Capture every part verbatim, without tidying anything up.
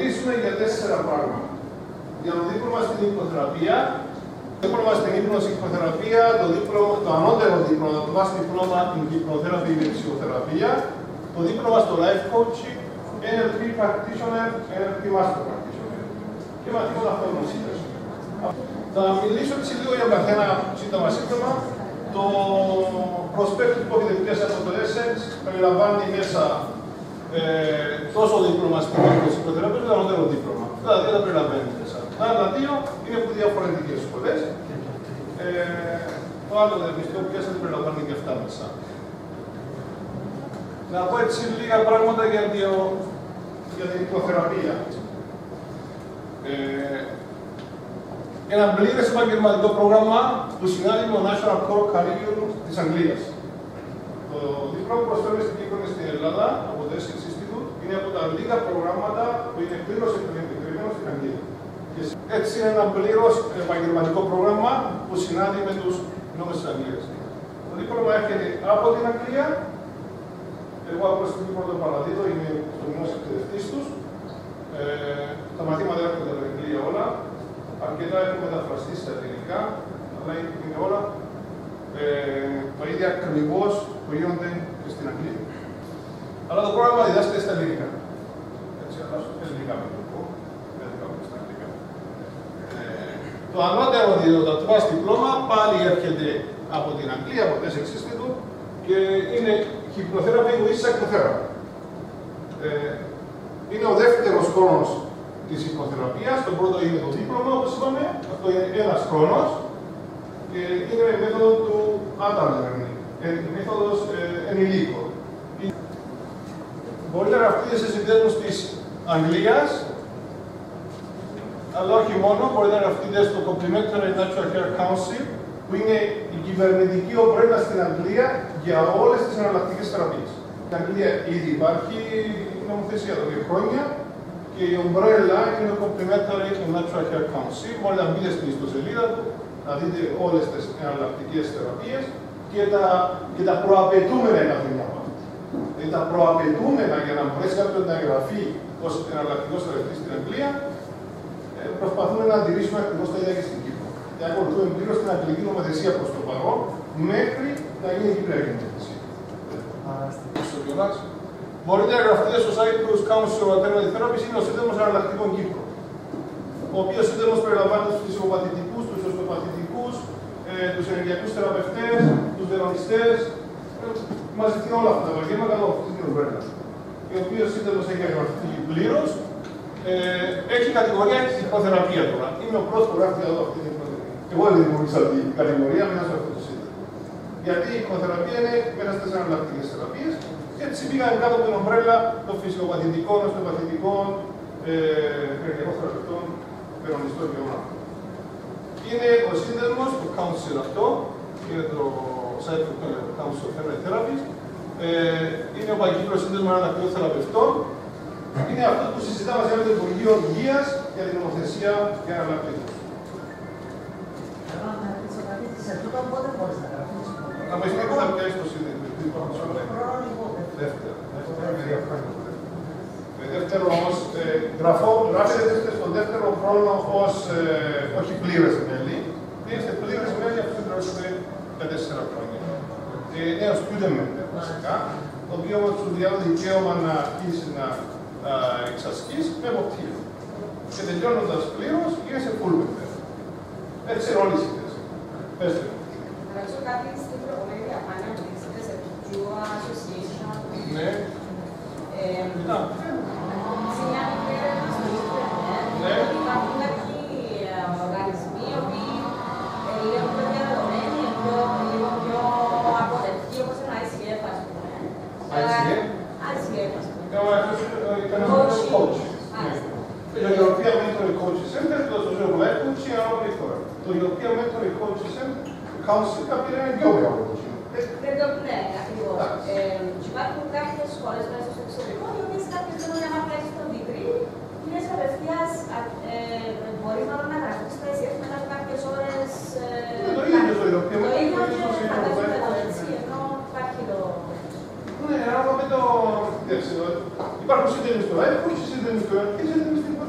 Μιλήσουμε για τέσσερα πράγματα. Για το δίπλωμα στην υπνοθεραπεία, το δίπλωμα στην υπνοθεραπεία, το, δίπλωμα, το ανώτερο δίπλωμα, το βάση δίπλωμα στην υπνοθεραπεία και ψυχοθεραπεία, το δίπλωμα στο life coaching, εν ελ πι practitioner, εν ελ πι master practitioner και μαθήματα αυτογνωσίας. Θα μιλήσω έτσι λίγο για καθένα σύντομα σύντομα. Το προσπέκτ που έχετε πιάσει από το Essence περιλαμβάνει μέσα ε, τόσο δίπλωμα στην ψυχοθεραπεία όσο το ανώτερο δίπλωμα. Τα δύο τα περιλαμβάνει μέσα. Τα άλλα δύο είναι από διαφορετικές σχολές. Ε, το άλλο πανεπιστήμιο που πιάσατε περιλαμβάνει και αυτά μέσα. Να πω έτσι λίγα πράγματα για, διο, για την υπνοθεραπεία. Ε, ένα πλήρες επαγγελματικό πρόγραμμα που συνάδει με το National Core Curriculum της Αγγλίας. Το δίπλωμα που προσφέρει στην Κύπρο στην Ελλάδα από το Essence Institute είναι από τα λίγα προγράμματα που είναι πλήρως εγκεκριμένο στην Αγγλία. Και έτσι είναι ένα πλήρως επαγγελματικό πρόγραμμα που συνάδει με τους νόμους της Αγγλίας. Το δίπλωμα έρχεται από την Αγγλία. Εγώ από την Κύπρο το παραδίδω, είμαι στο δημόσιο εκπαιδευτής τους. Ε, τα μαθήματα έρχονται από την Αγγλία όλα. Αρκετά έχουν μεταφραστεί στα ελληνικά, αλλά είναι όλα ε, τα ίδια ακριβώς που γίνονται και στην Αγγλία. Αλλά το πρόγραμμα διδάσκεται στα ελληνικά. Έτσι, αλλάζω ελληνικά με το πω. Δεν θα κάνω στα αγγλικά. Ε, το ανώτερο διδακτικό διπλώμα πάλι έρχεται από την Αγγλία, από το Essence Institute και είναι Hypnotherapy with Psychotherapy. Ε, είναι ο δεύτερος χρόνος της υπνοθεραπείας. Το πρώτο είναι το δίπλωμα, όπως είπαμε. Αυτό είναι ένας χρόνος. Και είναι η μέθοδο του adult learning, η μέθοδος ε, ενηλίκων. Μπορείτε να γραφτείτε σε συνδέσμους της Αγγλίας, αλλά όχι μόνο. Μπορείτε να γραφτείτε στο Complementary Natural Care Council, που είναι η κυβερνητική ομπρέλα στην Αγγλία για όλες τις εναλλακτικές θεραπείες. Στην Αγγλία ήδη υπάρχει νομοθεσία εδώ δύο χρόνια. Και η ομπρέλα είναι το Complementary Natural Care Council. Μπορείτε να μπείτε στην ιστοσελίδα του, να δείτε όλες τις εναλλακτικές θεραπείες και τα, και τα προαπαιτούμενα είναι αυτή μια parte. Δηλαδή τα προαπαιτούμενα για να μπορέσει κάποιον να εγγραφεί ως εναλλακτικός θεραπευτής στην Αγγλία, ε, προσπαθούμε να αντιρρήσουμε ακριβώς τα ίδια και στην Κύπρο. Και ακολουθούμε πλήρως την αγγλική νομοθεσία προς το παρόν, μέχρι να γίνει η κυπριακή νομοθεσία. Μπορείτε να γραφτείτε στο site του Council of Alternative Therapies, είναι ο σύνδεσμος εναλλακτικών Κύπρου. Ο οποίος σύνδεσμος περιλαμβάνει τους φυσικοπαθητικούς, τους οστεοπαθητικούς, ε, τους ενεργειακούς θεραπευτές, τους βερονιστές. Ε, μαζευτεί όλα αυτά τα επαγγέλματα από αυτή την ομπρέλα. Ο οποίος σύνδεσμος έχει γραφτεί πλήρως. Ε, έχει κατηγορία υπνοθεραπεία τώρα. Είμαι ο πρώτος που γράφει εδώ αυτή την υπνοθεραπεία. Εγώ δεν δημιουργήσα αυτή την κατηγορία μέσα σε αυτό το σύνδεσμο. Γιατί η υπνοθεραπεία είναι μέσα στις εναλλακτικές θεραπείες. Και έτσι πήγαμε κάτω από την ομπρέλα των φυσικοπαθητικών, οστεοπαθητικών, ενεργειακών θεραπευτών, βερονιστών και όλα. Είναι ο σύνδεσμος, το Council αυτό, είναι το site του Council of Alternative Therapies. Ε, είναι ο παγκύπρος σύνδεσμος εναλλακτικών θεραπευτών. Είναι αυτό που συζητάμε μαζί με το Υπουργείο Υγείας για την νομοθεσία για εναλλακτικούς. Να με σημαίνει θα πιάσει το σύνδεσμο. Δεύτερο. Δεύτερο όμως, γράφεται στον δεύτερο χρόνο ως όχι πλήρες μέλη. Είστε πλήρες μέλη, αυτό δεν γράψετε για τέσσερα χρόνια. Νέο student member, βασικά, το οποίο όμως του διάλογο δικαίωμα να αρχίσει να εξασκείς με εποπτεία. Και τελειώνοντας πλήρως, γίνεσαι full member. Έτσι είναι όλοι οι σύνδεσμοι. Πέστε μου. Θα ρωτήσω κάτι στην προηγούμενη διαφάνεια που δείξατε σε Dual Association. Ναι. Κοιτά. Σε μια μικρή έρευνα στο Ιντερνετ, υπάρχουν κάποιοι οργανισμοί οι οποίοι λίγο πιο διαδεδομένοι, λίγο πιο αποδεκτοί, όπως είναι ο άι σι εφ, ας πούμε. άι σι εφ? άι σι εφ, ας πούμε. Ήταν ένα coach. Το European Mentoring Coaching Center, το Social Life Coaching, είναι άλλο πληθώρα. Το European Mentoring Coaching Center, Council, κάποιοι είναι πιο μεγάλο coaching. Ναι, ακριβώς. Υπάρχουν κάποιες σχόλες μέσα στο εξωτερικό, οι οποίες κάποιες δεν είναι άμα κάνεις τον degree, είναι απευθείας, μπορείς μάλλον να γραφτείς στο άι σι εφ μετά από κάποιες ώρες. Το ίδιο το European Το ίδιο Mentoring και Coaching φαντάζομαι το έτσι, ενώ υπάρχει το... Ναι, άμα με το... Υπάρχουν σύντομοι στο live coaching, σύντομοι στο live και σύντομοι στην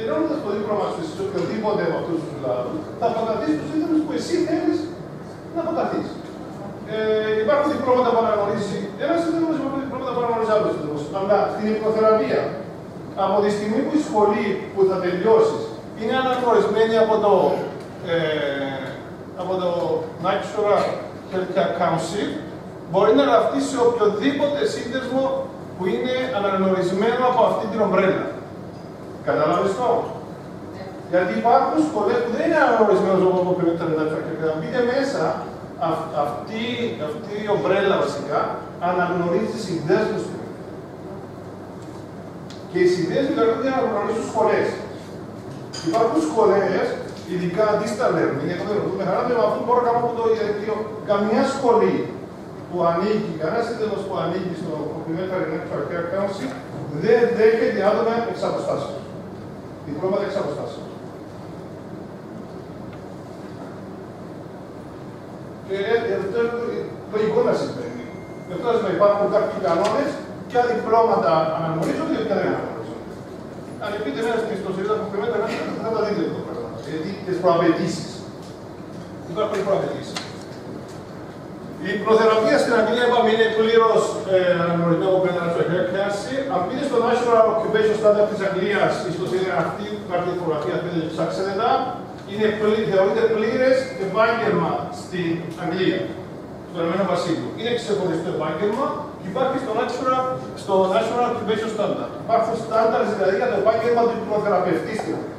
τελειώνοντας το δίπλωμα σου σε οποιοδήποτε από αυτούς τους κλάδους, θα αποκαθείς τους ίδιους που εσύ θέλεις να αποκαθείς. Ε, υπάρχουν διπλώματα που αναγνωρίζει ένα σύντομο, υπάρχουν διπλώματα που αναγνωρίζει άλλο σύντομο. Αλλά στην υπνοθεραπεία, από τη στιγμή που η σχολή που θα τελειώσεις είναι αναγνωρισμένη από το, ε, από το National Healthcare Council, μπορεί να γραφτεί σε οποιοδήποτε σύνδεσμο που είναι αναγνωρισμένο από αυτή την ομπρέλα. Καταλάβεις το? Γιατί υπάρχουν σχολές που δεν είναι αναγνωρισμένες όπως το Preventer Network και να μπείτε μέσα, αυ, αυτή, αυτή η ομπρέλα βασικά αναγνωρίζει συνδέσμους. Και οι συνδέσμοι δηλαδή αναγνωρίζουν σχολές. Υπάρχουν σχολές, ειδικά distant learning, για το δούμε χαρά, με αυτό μπορώ να κάνω από το διαδικτύο. Καμιά σχολή που ανήκει, κανένα σύνδεσμος που ανήκει στο Preventer Network Council δεν δέχεται άτομα εξ αποστάσεως. Διπλώματα εξ αποστάσεως. Και αυτό είναι λογικό να συμβαίνει. Γι' αυτό να υπάρχουν κάποιοι κανόνες, ποια διπλώματα αναγνωρίζονται και ποια δεν αναγνωρίζονται. Αν πείτε μέσα στην ιστοσελίδα που Preventer θα τα δείτε εδώ πέρα. Γιατί τις προαπαιτήσεις. Υπάρχουν οι προαπαιτήσεις. Η υπνοθεραπεία στην Αγγλία, είπαμε, είναι πλήρως ε, αναγνωρισμένο από το Preventer. Αν πείτε στο National Occupation Standard της Αγγλίας, η ιστοσελίδα αυτή, υπάρχει φωτογραφία, θέλετε να ψάξετε τα, είναι πλή, θεωρείται πλήρες επάγγελμα στην Αγγλία, στο Ηνωμένο Βασίλειο. Είναι ξεχωριστό επάγγελμα και υπάρχει στο National, στο National Occupation Standard. Υπάρχουν στάνταρ δηλαδή για το επάγγελμα του υπνοθεραπευτή στην Αγγλία.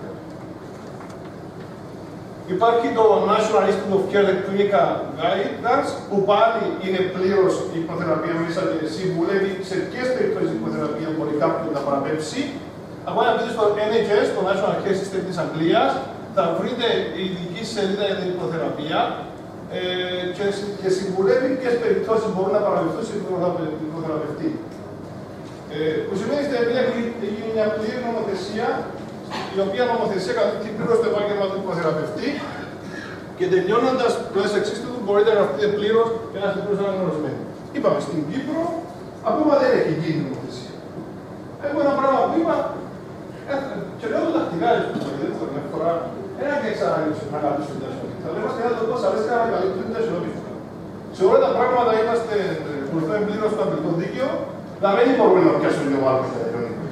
Υπάρχει το National Institute of Care Clinical Guidance, που πάλι είναι πλήρως η υπνοθεραπεία μέσα και συμβουλεύει σε ποιες περιπτώσεις η υπνοθεραπεία μπορεί κάποιον να παραπέμψει. Από ένα πείτε στο N H S, το National Health System της Αγγλίας, θα βρείτε η ειδική σελίδα για την υπνοθεραπεία ε, και, και συμβουλεύει ποιες περιπτώσεις μπορούν να παραπεμφθούν σε υπνοθεραπευτή. Ε, που σημαίνει στην Αγγλία έχει γίνει μια πλήρη νομοθεσία, η οποία νομοθεσία καλύπτει πλήρως το επάγγελμα του υπνοθεραπευτή και τελειώνοντας το ες εξής του μπορείτε να γραφτείτε πλήρως και να είστε πλήρως αναγνωρισμένοι. Είπαμε στην Κύπρο, ακόμα δεν έχει γίνει η νομοθεσία. Έχω ένα πράγμα που είπα, και λέω το δαχτυλάρι του, δεν θέλω μια φορά, ένα και ξαναλήψω να καλύψω την ταχυδρομική. Θα λέμε στην Ελλάδα το πώς αρέσει να καλύψω την ταχυδρομική. Σε όλα τα πράγματα είμαστε προστατεύει πλήρως στο αγγλικό δίκαιο, να μην μπορούμε να πιάσουμε λίγο άλλο στην ταχυδρομική.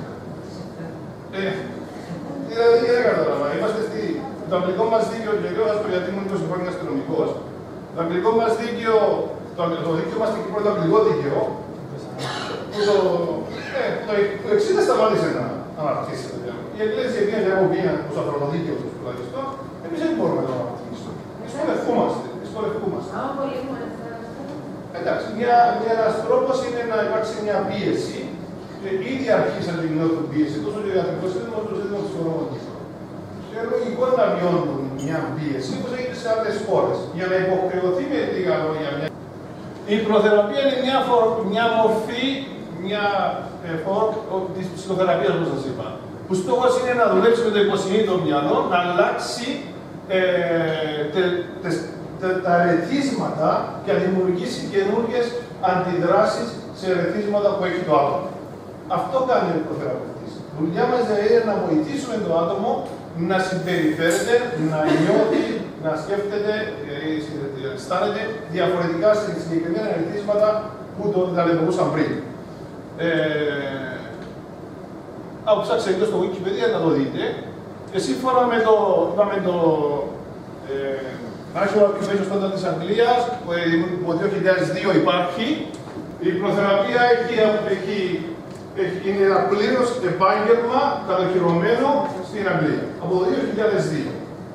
Δηλαδή δεν καταλαβαίνω. Είμαστε στη... Το αγγλικό μας δίκαιο, και λέω αυτό γιατί ήμουν είκοσι χρόνια αστυνομικός. Το αγγλικό μας δίκαιο, το, το δίκαιο μας στην Κύπρο, το αγγλικό δίκαιο, που το, ε, το, το εξήντα σταμάτησε να αναπτύσσεται. Η Εκκλησία πήγαινε για κομπία ως αφροδίκαιο τους τουλάχιστον, εμείς δεν μπορούμε να το αναπτύσσουμε. Δυσκολευκούμαστε. Δυσκολευκούμαστε. Εντάξει, μια, μια, ένας τρόπος είναι να υπάρξει μια πίεση. Και ήδη αρχίσαν την νότου πίεση, τόσο το ιατρικό σύστημα όσο το σύστημα ψυχολογικό. Και λογικό να μειώνουν μια πίεση, όπως έγινε σε άλλες χώρες. Για να υποχρεωθεί με λίγα λόγια μια. Η υπνοθεραπεία είναι μια, φορ, μια μορφή μια, ε, φορ, της ψυχοθεραπείας, όπως σας είπα. Που στόχος είναι να δουλέψει με το υποσυνείδητο μυαλό, να αλλάξει ε, τε, τε, τε, τα ερεθίσματα και να δημιουργήσει καινούργιες αντιδράσεις σε ερεθίσματα που έχει το άτομο. Αυτό κάνει ο υπνοθεραπευτής. Η δουλειά μας είναι να βοηθήσουμε το άτομο να συμπεριφέρεται, να νιώθει, να σκέφτεται, να αισθάνεται διαφορετικά σε συγκεκριμένα ερεθίσματα που το ταλαιπωρούσαν πριν. Ε, από ψάξετε στο Wikipedia να το δείτε. Και σύμφωνα με το, είπαμε, το ε, National Occupation Standard της Αγγλίας, που από το δύο χιλιάδες δύο υπάρχει, η υπνοθεραπεία έχει, έχει είναι ένα πλήρως επάγγελμα κατοχυρωμένο στην Αγγλία, από το δύο χιλιάδες δύο.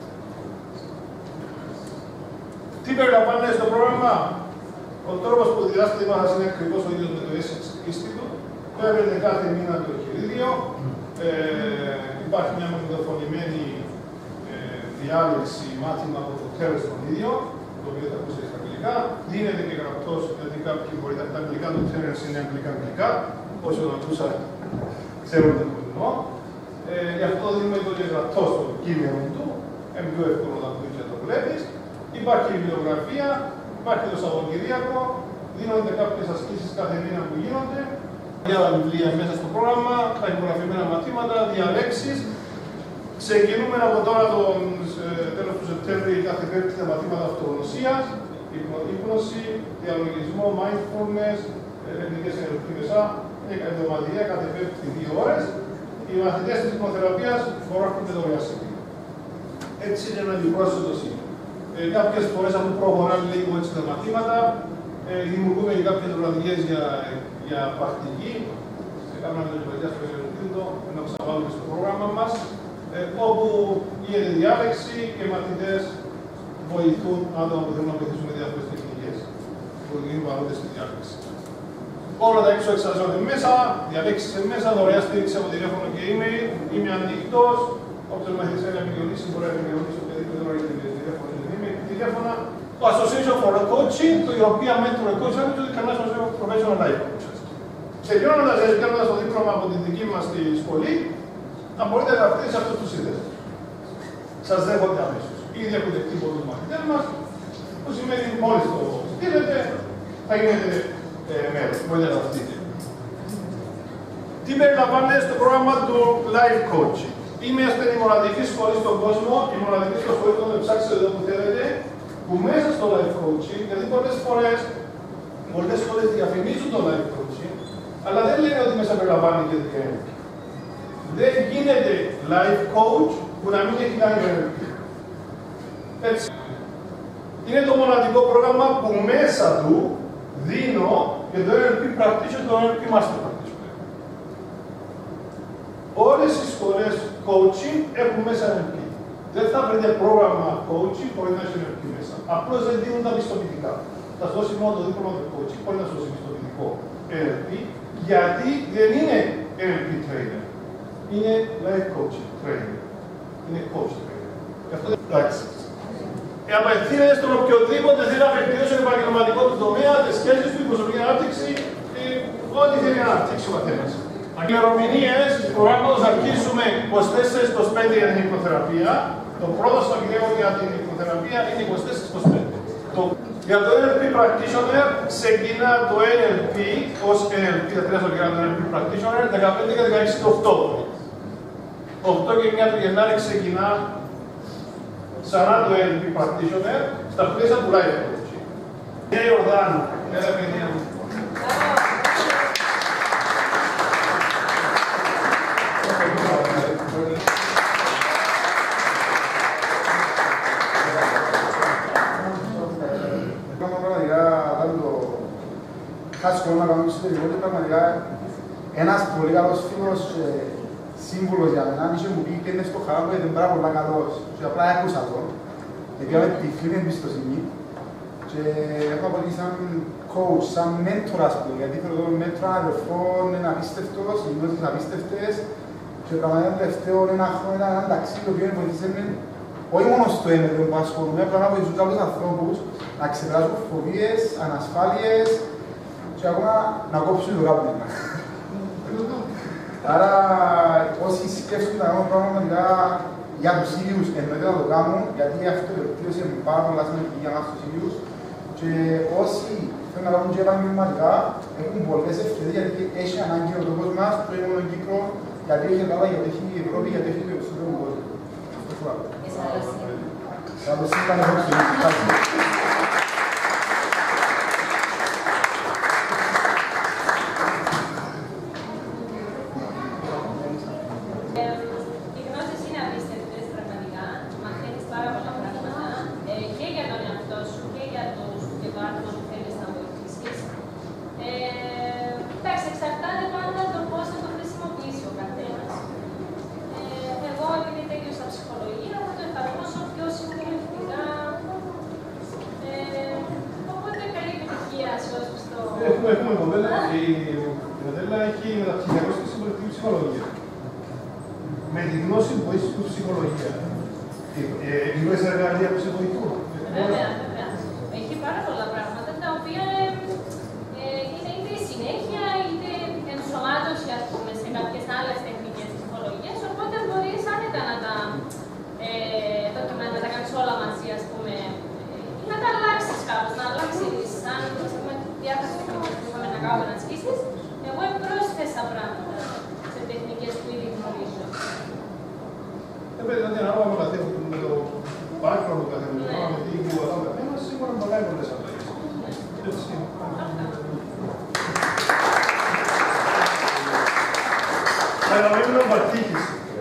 Τι περιλαμβάνει στο πρόγραμμα? Ο τρόπος που διδάσκεται η μάθηση είναι ακριβώς ο ίδιος με το Essex Institute. Παίρνετε κάθε μήνα το εγχειρίδιο. Ε, υπάρχει μια μαγνητοφωνημένη ε, διάλεξη, μάθημα από το τέλος των ίδιων, το οποίο θα ακούσετε στα αγγλικά. Δίνεται και γραπτός, γιατί κάποιοι μπορεί να τα αγγλικά του ξέρουν είναι αγγλικά-αγγλικά. Όσο να ακούσα, ξέρουν το εννοώ. Ε, γι' αυτό δίνουμε το και γραπτό στο κείμενο του. Είναι πιο εύκολο να το το βλέπεις. Υπάρχει η βιβλιογραφία, υπάρχει το Σαββατοκύριακο, δίνονται κάποιες ασκήσεις κάθε μήνα που γίνονται. Για τα βιβλία μέσα στο πρόγραμμα, τα υπογραφημένα μαθήματα, διαλέξεις Ξεκινούμε από τώρα τον τέλος του Σεπτέμβρη κάθε πέμπτη τα μαθήματα αυτογνωσίας, υπνόση, διαλογισμό, mindfulness, τεχνικές ενεργητικές εβδομαδιαία κάθε πέμπτη δύο ώρες. Οι μαθητές της υπνοθεραπείας μπορούν να έρχονται δωρεάν. Έτσι είναι ένα επιπρόσθετο σημείο. Ε, κάποιες φορές αφού προχωράνε λίγο έτσι τα μαθήματα, ε, δημιουργούμε και κάποιες βραδικές για, για πρακτική. Σε κάνουμε μια παιδιά στο Ελληνικό, να ξαναβάλουμε στο πρόγραμμα μας, ε, όπου γίνεται διάλεξη και οι μαθητές βοηθούν άτομα που θέλουν να βοηθήσουν με διάφορες τεχνικές που γίνουν παρόντες στη διάλεξη. Όλα τα έξω εξαζώνται μέσα, διαλέξεις μέσα, δωρεάν στήριξη από τηλέφωνο και email. Είμαι ανοιχτός. Όποιος μαθητής θέλει να επικοινωνήσει, μπορεί να επικοινωνήσει οποιαδήποτε ώρα για τηλέφωνο ή email, τηλέφωνα. Το Association for Coaching, το European Mentor Coaching, το International Professional Life Coaches. Τελειώνοντας, τελειώνοντας το δίπλωμα από την δική μας στη σχολή, να μπορείτε να γραφτείτε σε αυτούς τους σύνδεσμους. Σας δέχονται αμέσως. Ήδη έχουν δεχτεί πολλούς μαθητές μας, που σημαίνει μόλις το στείλετε, θα γίνετε ε, μέρος. Μπορείτε να γραφτείτε. Τι περιλαμβάνεται στο πρόγραμμα του Life Coaching. Είμαστε η μοναδική σχολή στον κόσμο, η μοναδική σχολή που θα ψάξετε εδώ που θέλετε, που μέσα στο Life Coaching, γιατί πολλές φορές, πολλές σχολές διαφημίζουν το Life Coaching, αλλά δεν λένε ότι μέσα περιλαμβάνει και το εν ελ πι. Δεν γίνεται Life Coach που να μην έχει κάνει εν ελ πι. Έτσι. Είναι το μοναδικό πρόγραμμα που μέσα του δίνω και το εν ελ πι Practitioner και το εν ελ πι Master Practitioner. Όλες οι σχολές coaching έχουν μέσα εν ελ πι. Δεν θα βρείτε πρόγραμμα coaching χωρίς να έχει εν ελ πι μέσα. Απλώς δεν δίνουν τα πιστοποιητικά. Θα σου δώσει μόνο το δίπλωμα του coaching, μπορεί να σου δώσει πιστοποιητικό εν ελ πι, γιατί δεν είναι εν ελ πι trainer. Είναι life coaching trainer. Είναι coach trainer. Γι' αυτό δεν εντάξει. Απευθύνεται στον οποιοδήποτε θέλει να βελτιώσει τον επαγγελματικό του τομέα, τις σχέσεις του, την προσωπική ανάπτυξη, ό,τι θέλει να αναπτύξει ο καθένας. Ημερομηνίες του προγράμματος αρχίσουμε είκοσι τέσσερα είκοσι πέντε για την υπνοθεραπεία. Το πρώτο Σαββατοκύριακο για την υπνοθεραπεία είναι είκοσι τέσσερα είκοσι πέντε. Το... Για το εν ελ πι Practitioner ξεκινά το εν ελ πι ως εν ελ πι, τα τρία Σαββατοκύριακα το εν ελ πι Practitioner, δεκαπέντε και δεκαέξι του Οκτώβρη. οκτώ και εννιά του Γενάρη ξεκινά ξανά το εν ελ πι Practitioner στα πλαίσια του Life Coaching. Νέα Ιορδάνου, έλα παιδιά μου. Χάσκω να κάνουμε στο τελικό και πραγματικά ένας πολύ καλός φίλος και σύμβουλος για μένα είχε μου πει και είναι στο χάρο γιατί είναι πάρα πολλά καλός και απλά άκουσα το γιατί είχαμε τυφλή εμπιστοσύνη και έχω απολύσει σαν coach, σαν μέντορας του γιατί θέλω τον μέντορα αδερφών είναι απίστευτος, οι γνώσεις είναι απίστευτες και πραγματικά το τελευταίο ένα χρόνο ήταν ένα ταξίδι το οποίο βοηθήσε όχι μόνο στο έμετρο που ασχολούμαι, απλά να βοηθούν κάποιους ανθρώπους να ξεπεράσουν φοβίες, ανασφάλειες και ακόμα να κόψουν το κάπνισμα. Άρα, όσοι σκέφτονται να κάνουν πραγματικά για τους ίδιους εννοείται να το κάνουν, γιατί η αυτοβελτίωση είναι πάρα πολλά σημαντική για μας τους ίδιους και όσοι θέλουν να κάνουν και επαγγελματικά έχουν πολλές ευκαιρίες γιατί έχει ανάγκη ο τόπος μας, το είναι μόνο Κύπρο, γιατί έχει Ελλάδα, γιατί έχει η Ευρώπη, γιατί έχει το εξωτερικό κόσμο. Καλώς ήρθατε εδώ στο Έχουμε μοντέλα, η μοντέλα έχει μεταπτυχιακό στη συμπολιτική ψυχολογία. Με τη γνώση που έχει στην ψυχολογία. Γνωρίζεις εργαλεία που σε βοηθούν. Βέβαια, βέβαια. Έχει πάρα πολλά πράγματα τα οποία είναι είτε συνέχεια είτε ενσωμάτωση, ας πούμε, σε κάποιες άλλες τεχνικές ψυχολογίας. Οπότε μπορείς άνετα να τα να τα κάνεις όλα μαζί, ας πούμε, ή να τα αλλάξεις κάπως, να αλλάξεις αν διάφορες τεχνικές που είχαμε να κάνουμε να ασκήσεις. Εγώ πρόσθεσα πράγματα σε τεχνικές που ήδη γνωρίζω. Βέβαια, δηλαδή, ανάλογα με το background του καθενός, με τι κουβαδά ο καθένας, σίγουρα μπορεί να κάνει πολλές αλλαγές. Έτσι. Παραμείνω Βαρτίχης.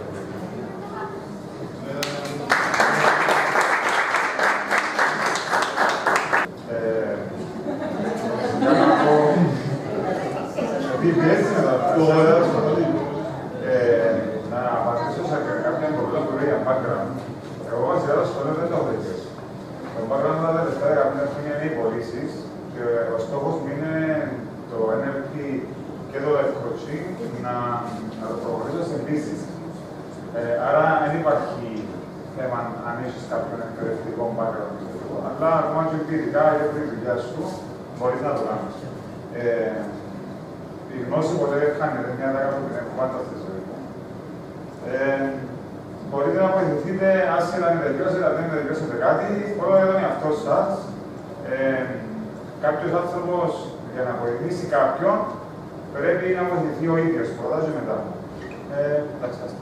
Να απαντήσω σε κάποια εμπορία που λέει για background. Εγώ βασιλιάδος το λέω δεν το έχω δει. Το background τα τελευταία δεκαπέντε χρόνια είναι οι πωλήσεις και ο στόχος μου είναι το εν ελ πι και το life coaching να, να το προχωρήσω σε business. Ε, άρα δεν υπάρχει θέμα αν έχεις κάποιον εκπαιδευτικό background, αλλά ακόμα και εμπειρικά για τη δουλειά σου μπορείς να το κάνεις. Ε, η γνώση ποτέ δεν χάνεται, μια δάκα που την έχω πάντα στη ζωή μου. Ε, μπορείτε να βοηθηθείτε άσχετα με τελειώσετε, αν δεν τελειώσετε κάτι, όλα για τον εαυτό σας. Ε, κάποιος άνθρωπος για να βοηθήσει κάποιον πρέπει να βοηθηθεί ο ίδιος, πρώτα και μετά. Ε, εντάξει, άστα.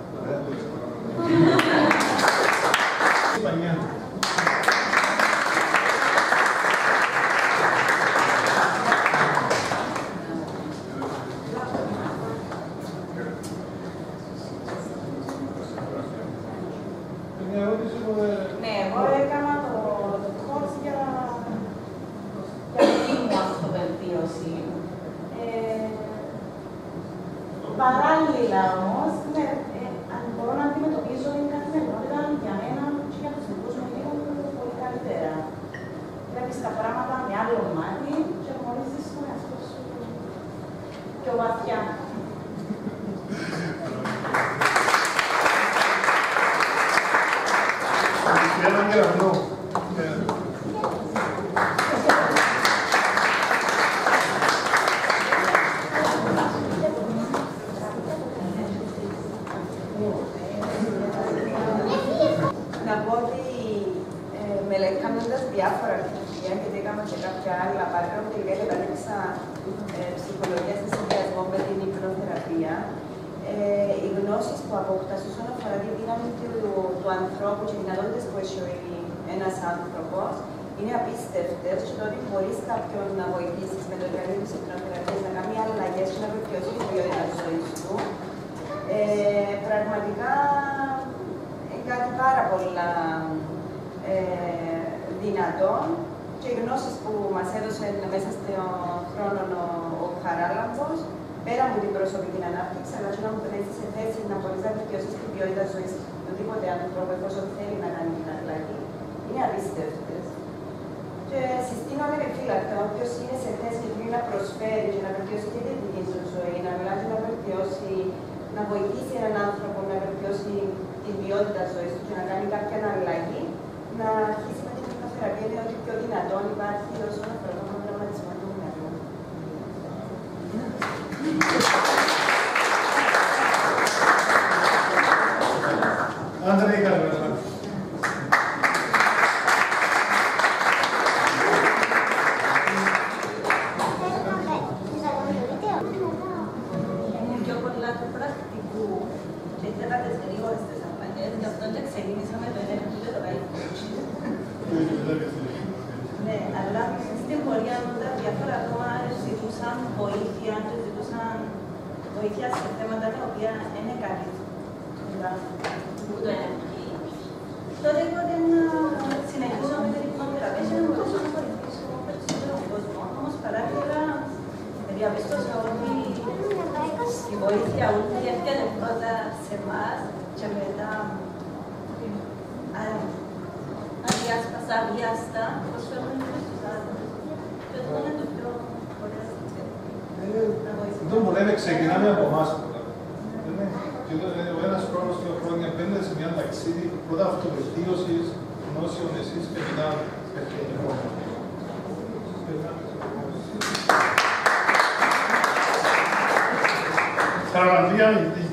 Ναι, εγώ έκανα το course για τη δική μου αυτοβελτίωση. Παράλληλα όμως, ναι, αν μπορώ να αντιμετωπίζω την καθημερινότητα για μένα και για τους δικούς μου λίγο πολύ καλύτερα. Βλέπεις τα πράγματα με άλλο μάτι και γνωρίζεις τον εαυτό σου πιο βαθιά. Έναν κεραυνό. Να πω ότι ε, μελετώντας διάφορα αρχεία, γιατί έκανα και κάποια άλλα background, τελικά κατάληξα ε, ψυχολογία σε συνδυασμό με την υπνοθεραπεία. Ε, οι γνώσεις που αποκτάς όσον αφορά τη δύναμη του, του ανθρώπου και οι δυνατότητες που έχει ένας άνθρωπος είναι απίστευτες και το ότι μπορείς κάποιον να βοηθήσεις με το εργαλείο της υπνοθεραπείας να κάνει αλλαγές και να βελτιώσει την ποιότητα της ζωής του. Ε, πραγματικά είναι κάτι πάρα πολλά ε, δυνατό και οι γνώσεις που μας έδωσε μέσα στον χρόνο ο, ο Χαράλαμπος, πέρα από την προσωπική ανάπτυξη, αλλά και να μου βρεθεί σε θέση να μπορείς να βελτιώσεις την ποιότητα ζωής του οτιδήποτε άνθρωπο, εφόσον θέλει να κάνει την αλλαγή, είναι απίστευτες. Και συστήνω ανεπιφύλακτα, όποιος είναι σε θέση να προσφέρει και να βελτιώσει και την δική του ζωή, να μιλάει να βελτιώσει, να βοηθήσει έναν άνθρωπο να βελτιώσει την ποιότητα ζωής του και να κάνει κάποια αλλαγή, να αρχίσει με την υπνοθεραπεία, είναι ότι πιο δυνατόν υπάρχει όσον αφορά τον προγραμματισμό του μυαλού. Άντρε, η καρδιά. Πιο πολλά του πρακτικού και ήθελα τις γρήγορες τις απαντές, γι' αυτό και ξεκινήσαμε το εν ελ πι και το life coaching. Ναι, αλλά στην πορεία μου τα διάφορα άτομα ζητούσαν βοήθεια και ζητούσαν βοήθεια σε θέματα τα οποία είναι καλή. Που το εν ελ πι. Τότε είπατε να συνεχίσω με την υπνοθεραπεία και να μπορέσω να βοηθήσω περισσότερο τον κόσμο. Όμως παράλληλα διαπίστωσα ότι η βοήθεια ούτε έφτιανε πρώτα σε εμάς και μετά αδιάσπασα, αδιάστα, προσφέρουν και στους άλλους. Και αυτό είναι το πιο ωραίο στοιχείο. Αυτό που λέμε ξεκινάμε από εμάς πρώτα. Και ο ένας χρόνος, δύο χρόνια, μπαίνετε σε μια ταξίδι πρώτα αυτοβελτίωσης, γνώσεων εσείς και μετά παιχνίδι. Χαραλαμπία, γιατί.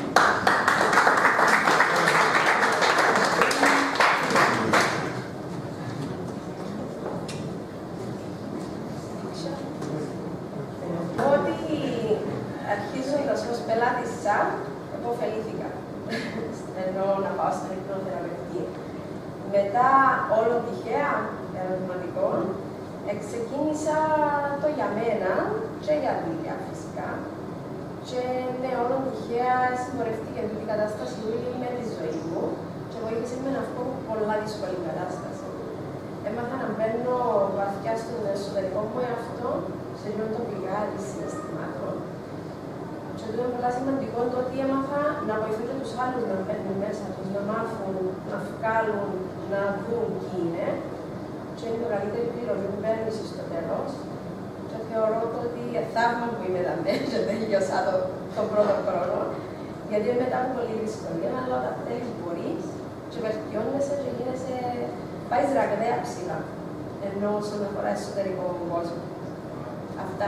Ότι αρχίζοντας ως πελάτησα, επωφελήθηκα. Ενώ να πάω στον υπνοθεραπευτή. Μετά, όλο τυχαία, ερωτηματικό, ξεκίνησα το για μένα και για δουλειά φυσικά. Και ναι, όλο τυχαία συμπορευτήκε την κατάσταση με τη ζωή μου και βοήθησε με να βγω πολλά δύσκολη κατάσταση. Έμαθα να μπαίνω βαθιά στον εσωτερικό μου εαυτό, σε λίγο το πηγάδι συναισθημάτων. Και αυτό είναι πολύ σημαντικό το ότι έμαθα να βοηθούν και τους άλλους να μπαίνουν μέσα τους, να μάθουν, να βγάλουν, να δουν τι είναι. Και είναι η μεγαλύτερη πληρωμή που παίρνεις στο τέλος. Και θεωρώ το ότι θαύμα που είμαι εδώ μέσα, τελειώσα το, τον πρώτο χρόνο. Γιατί μετά από πολύ δυσκολία, αλλά όταν θέλεις μπορείς και βελτιώνεσαι και γίνεσαι, πάει ραγδαία ψηλά. Ενώ όσον αφορά εσωτερικό κόσμο. Αυτά.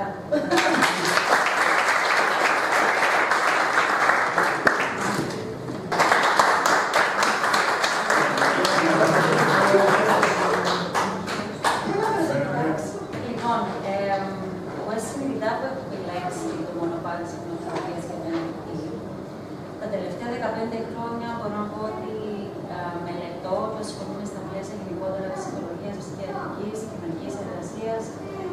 Χρόνια μπορώ να πω ότι α, μελετώ και ασχολούμαι στα πλαίσια γενικότερα της ψυχολογίας, ψυχιατρικής, κοινωνικής εργασίας.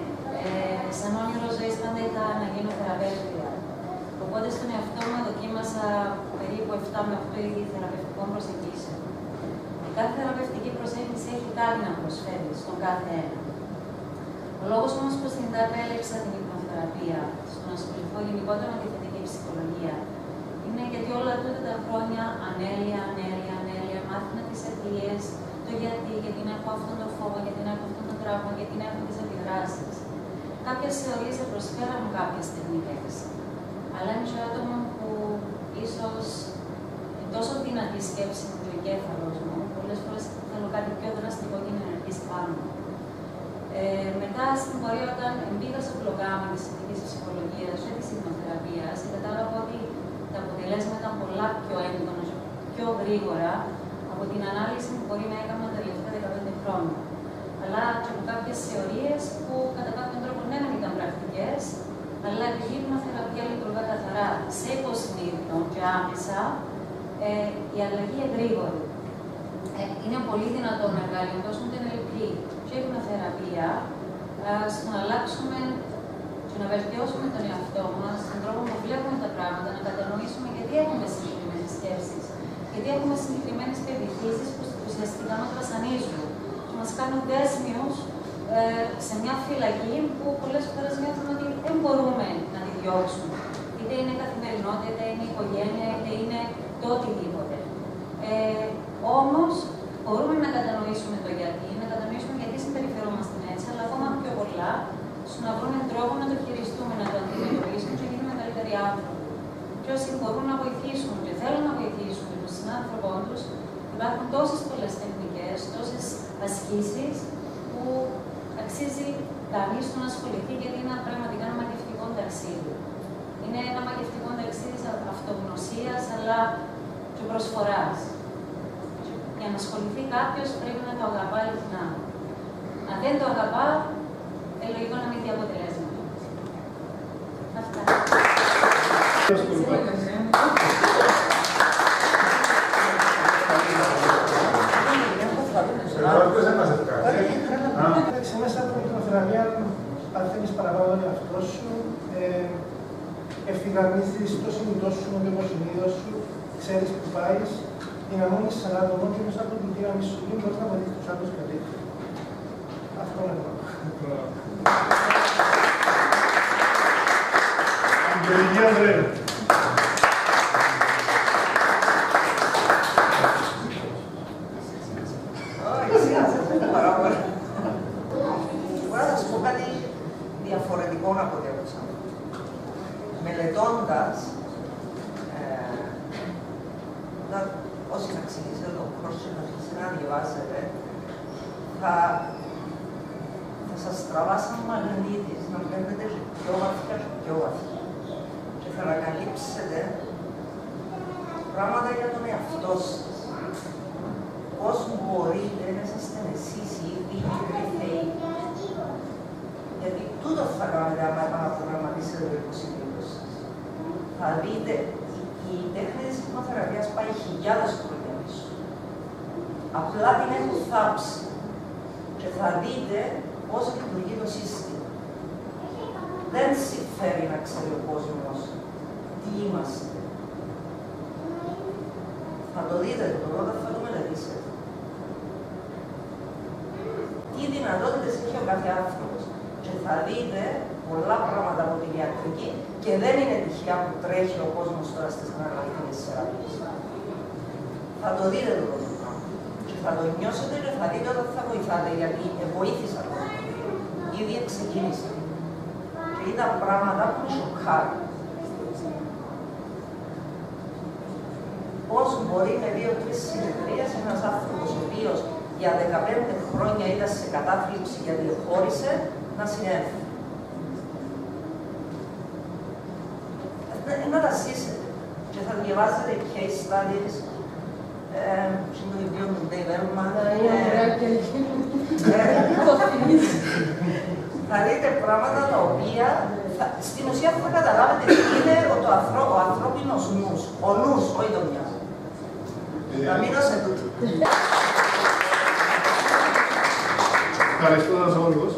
Ε, σαν όνειρο ζωής πάντα ήταν να γίνω θεραπεύτρια. Οπότε στον εαυτό μου δοκίμασα περίπου επτά με οκτώ είδη θεραπευτικών προσεγγίσεων. Η κάθε θεραπευτική προσέγγιση έχει κάτι να προσφέρει στον κάθε ένα. Ο λόγος όμως που στην ΤΑΠ επέλεξα την υπνοθεραπεία, στο να ασχοληθώ γενικότερα με τη θετική ψυχολογία, είναι γιατί όλα τούτα τα χρόνια ανέλεια, ανέλεια, ανέλεια, μάθαινα τις αιτίες, το γιατί, γιατί να έχω αυτόν τον φόβο, γιατί να έχω αυτόν τον τραύμα, γιατί να έχω τις αντιδράσεις. Κάποιες θεωρίες προσφέραν κάποιες τεχνικές, αλλά είμαι σε άτομο που ίσως είναι τόσο δυνατή σκέψη μου και ο εγκέφαλος μου, πολλές φορές θέλω κάτι πιο δραστικό και να ενεργήσει πάνω μου. Ε, μετά στην πορεία, όταν μπήκα στο πρόγραμμα της θετικής ψυχολογίας και της υπνοθεραπείας, κατάλαβα ότι τα αποτελέσματα ήταν πολλά πιο έντονα, πιο γρήγορα από την ανάλυση που μπορεί να έκανα τα τελευταία δεκαπέντε χρόνια. Αλλά και από κάποιες θεωρίες που κατά κάποιον τρόπο ναι, δεν ήταν πρακτικές, αλλά επειδή η υπνοθεραπεία λειτουργά καθαρά σε υποσυνείδητο και άμεσα, ε, η αλλαγή είναι γρήγορη. Ε, είναι πολύ δυνατό να εργαλείο, τόσο με την ελπίδα και η υπνοθεραπεία, ε, στο να αλλάξουμε και να βελτιώσουμε τον εαυτό μας, τον τρόπο που βλέπουμε τα πράγματα, να κατανοήσουμε γιατί έχουμε συγκεκριμένες σκέψεις, γιατί έχουμε συγκεκριμένες πεποιθήσεις που ουσιαστικά μας βασανίζουν και μας κάνουν δέσμιους ε, σε μια φυλακή που πολλές φορές νιώθουμε ότι δεν μπορούμε να τη διώξουμε. Είτε είναι καθημερινότητα, είτε είναι οικογένεια, είτε είναι το οτιδήποτε. Ε, όμως, μπορούμε να κατανοήσουμε το γιατί, να κατανοήσουμε γιατί συμπεριφερόμαστε έτσι, αλλά ακόμα πιο πολλά, στο να βρούμε τρόπο να το χειριστούμε, να το αντιμετωπίσουμε και να γίνουμε καλύτεροι άνθρωποι. Και όσοι μπορούν να βοηθήσουν και θέλουν να βοηθήσουν τον συνάνθρωπό του, υπάρχουν τόσες πολλές τεχνικές, τόσες ασκήσεις που αξίζει κανείς να ασχοληθεί, γιατί είναι πραγματικά ένα μαγευτικό ταξίδι. Είναι ένα μαγευτικό ταξίδι αυτογνωσίας αλλά και προσφοράς. Για να ασχοληθεί κάποιος πρέπει να το αγαπά ειλικρινά. Αν δεν το αγαπά, είναι λογικό να μην δει αποτελέσματα. Αυτά. Μέσα από την υπνοθεραπεία παθαίνεις παραπάνω τον εαυτό σου, ευθυγραμμίζεις το συνειδητό σου με το υποσυνείδητο σου, ξέρεις που πάεις, δυναμώνεις σαν άτομο και μέσα από την δύναμη σου μπορείς να βοηθήσεις τους άλλους καλύτερα. Αυτό είναι το. Αγγελική Ανδρέου. Διαφορετικό από ό,τι άκουσα. Μελετώντας, ε, να, όσοι θα ξεκινήσετε τον κόρσο και θα αρχίσετε να διαβάσετε, θα, θα σας τραβά σαν μαγνήτης να μπαίνετε πιο βαθιά και πιο βαθιά. Και θα ανακαλύψετε πράγματα για τον εαυτό σας. Πώς μπορείτε να είσαστε εσείς οι ίδιοι και θεοί. Γιατί τούτο θα κάνετε άμα επαναπρογραμματίσετε το υποσυνείδητο σας. Θα δείτε, η τέχνη της υπνοθεραπείας πάει χιλιάδες χρόνια πίσω. Απλά την έχω θάψει. Και θα δείτε πώς λειτουργεί το σύστημα. Δεν συμφέρει να ξέρει ο κόσμος τι είμαστε. Θα το δείτε το πρώτα, θα το μελετήσετε. Τι δυνατότητες έχει ο κάθε άνθρωπος. Και θα δείτε πολλά πράγματα από την ιατρική και δεν είναι τυχαία που τρέχει ο κόσμος τώρα στις αναλογικές θεραπείες. Θα το δείτε το πρώτο πράγμα. Και θα το νιώσετε και θα δείτε όταν θα βοηθάτε, γιατί βοήθησα το. Ήδη ξεκίνησα. Και ήταν πράγματα που με σοκάρουν. Πώς μπορεί με δύο-τρεις συνεδρίες ένας άνθρωπος ο οποίος για δεκαπέντε χρόνια ήταν σε κατάθλιψη γιατί χώρισε να συνέλθει. Να τα ζήσετε και θα διαβάζετε case studies στο βιβλίο του Dave Ehrman. Θα δείτε πράγματα τα οποία στην ουσία θα καταλάβετε τι είναι ο ανθρώπινος νους. Ο νους, όχι το μυαλό. Θα μείνω σε τούτο. Ευχαριστώ σας όλους.